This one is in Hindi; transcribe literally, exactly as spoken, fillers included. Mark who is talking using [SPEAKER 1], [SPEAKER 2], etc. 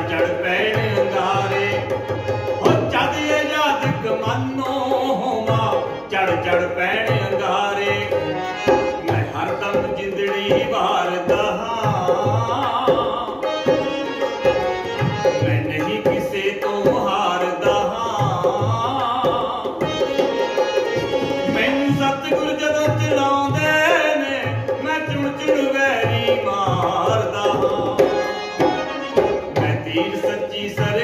[SPEAKER 1] चढ़ पैण अंगारे हो जद आजाद कमानो मां चढ़ चढ़ पैण अंगारे मैं हरदम जिंदड़ी वारदा हां मैं नहीं किसे तो हारदा हां मैनू सतगुर जदों चलाउंदे ने मैं चुण चुण वैरी मारदा हां मैं तीर सच्ची सर